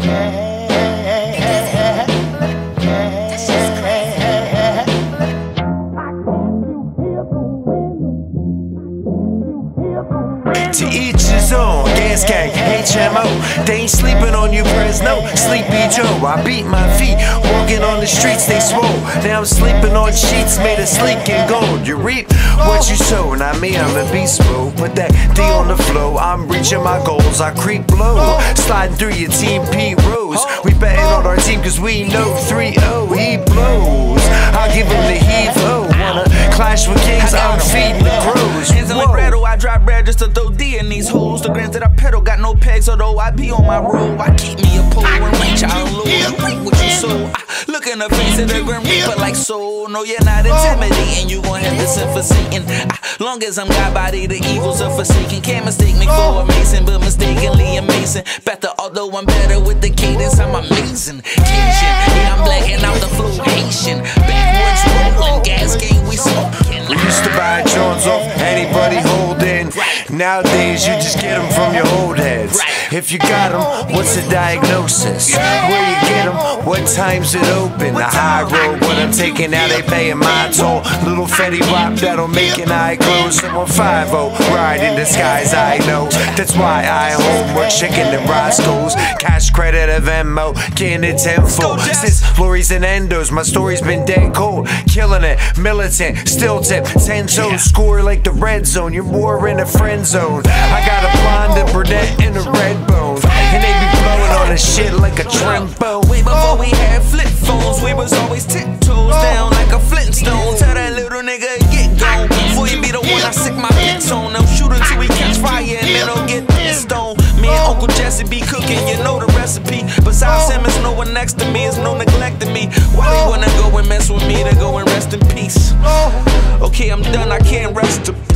To each his own, gas gang, HMO. They ain't sleeping on you, Fresno, Sleepy Joe. I beat my feet, walking on the streets, they swole. Now I'm sleeping on sheets made of sleek and gold. You reap what you sow, not me, I'm a beast mode. Put that D on the flow, I'm reaching my goals. I creep low, sliding through your Team P rows. We betting on our team cause we know 3-0, he blows. I'll give him the heave-ho. Wanna clash with kings, I'm feeding the crows. Hands in the grotto, I drop bread just to throw D in these holes. The grams that I pedal got no pegs, although I be on my road. I keep me a pole and reach out low. You reap what you sow. Look in the face of the grim reaper like soul. No, you're not intimidating, you gon' have to send for Satan. Long as I'm God body, the evils are forsaken. Can't mistake me for a mason, but mistakenly amazing. Better, although I'm better with the cadence, I'm amazing. Cajun, yeah, I'm blacking out the flow Haitian. Backwoods rolling, gas gang, we smoking. We used to buy Jones off anybody holding. Nowadays you just get them from your old heads. If you got them, what's the diagnosis? Where you get them? What time's it open? The high road, what I'm taking now, they paying my toll. Little Fetty Wap that'll make an eye close. Someone 5-0, ride in the skies, I know. That's why I hold more chicken than Roscoe's. Cash credit of Venmo, getting it tenfold. Since Lori's and Endos, my story's been dead cold. Killing it, militant, still tip, 10 toes. Score like the red zone, you're more in a friend zone. I got a blonde and brunette and a red bone, and they be blowing on the shit like a trombone. Way before we had flip phones, we was always tiptoes down like a Flintstone. Tell that little nigga get gone before you be the one I sick my pits on. They'll shoot until we catch fire and then they'll get pissed on. Me and Uncle Jesse be cooking, you know the recipe. Besides him, there's no one next to me, there's no neglecting me. Why they wanna go and mess with me to go and rest in peace? Okay, I'm done, I can't rest.